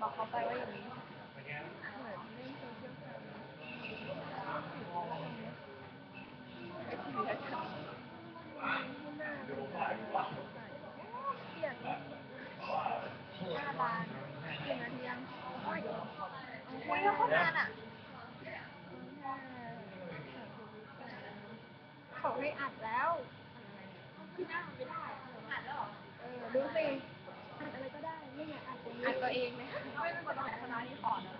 เขาไปว่าอย่างนี้เหมือนเล่นโซเชียลกันไอ้ที่เหลือฉันที่หน้ามันใส่เที่ยงหน้าบาน 1 นาทียังโอ้ยคุยแล้วเขานานอ่ะเขาให้อัดแล้วคือหน้ามันไม่ได้อัดแล้วหรอดูสิอัดอะไรก็ได้ไม่อยากอัดอัดตัวเองไหมไม่เป็นคนของคณะนี้ขอนะ